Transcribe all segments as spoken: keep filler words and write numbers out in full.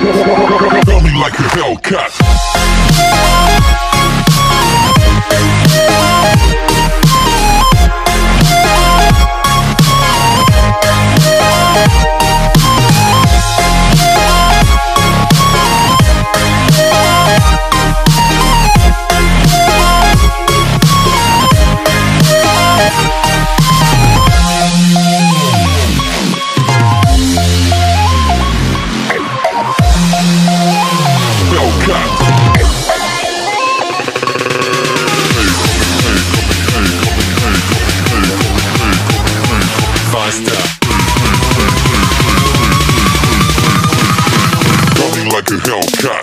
Feel me like a Hellcat. Like a Hellcat.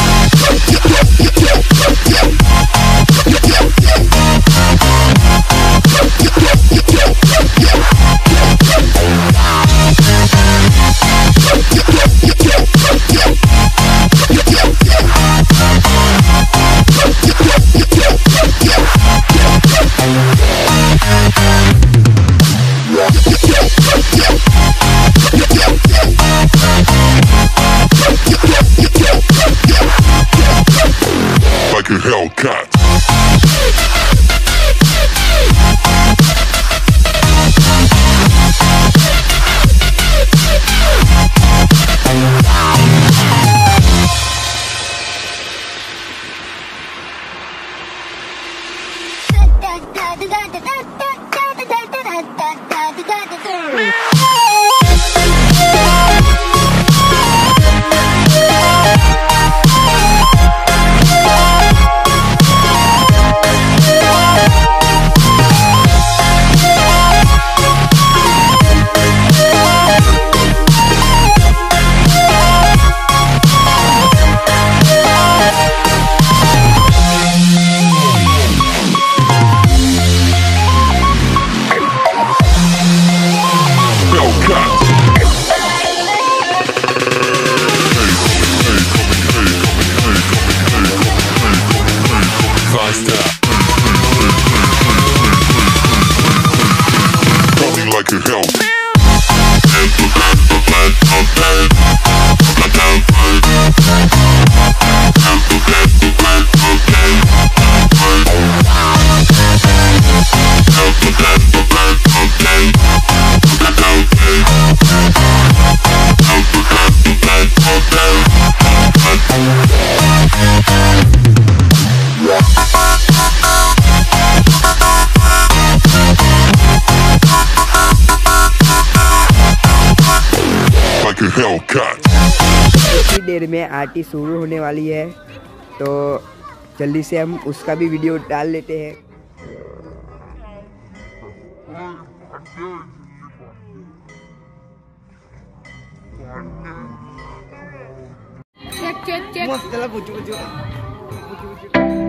Like a Hellcat. Like a hell. Hellcat. कुछ देर में आरती शुरू होने वाली है, तो जल्दी से हम उसका भी वीडियो डाल लेते हैं। चेक चेक चेक मस्त चला पूछो पूछो पूछो पूछो